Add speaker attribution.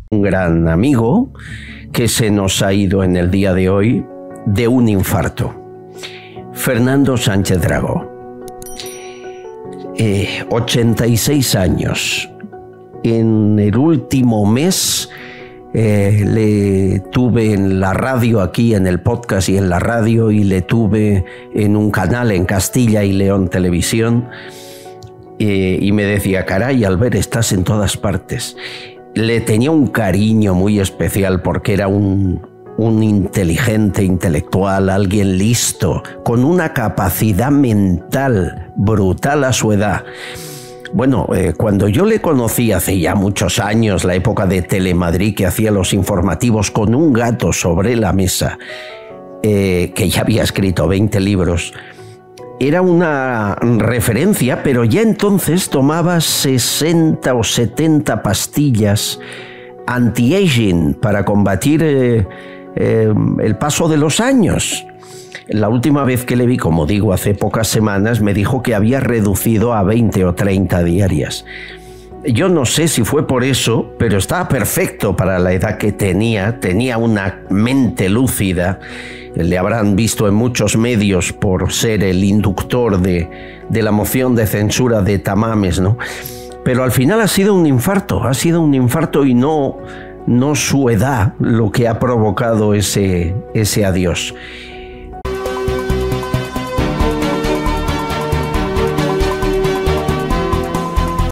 Speaker 1: Un gran amigo que se nos ha ido en el día de hoy de un infarto. Fernando Sánchez Dragó. 86 años. En el último mes le tuve en la radio, aquí en el podcast y en la radio, y le tuve en un canal en Castilla y León Televisión, y me decía: caray, Albert, estás en todas partes. Le tenía un cariño muy especial porque era un inteligente, intelectual, alguien listo, con una capacidad mental brutal a su edad. Bueno, cuando yo le conocí hace ya muchos años, la época de Telemadrid, que hacía los informativos con un gato sobre la mesa, que ya había escrito 20 libros, era una referencia, pero ya entonces tomaba 60 o 70 pastillas anti-aging para combatir el paso de los años. La última vez que le vi, como digo, hace pocas semanas, me dijo que había reducido a 20 o 30 diarias. Yo no sé si fue por eso, pero estaba perfecto para la edad que tenía. Tenía una mente lúcida. Le habrán visto en muchos medios por ser el inductor de la moción de censura de Tamames, ¿no? Pero al final ha sido un infarto y no su edad lo que ha provocado ese adiós.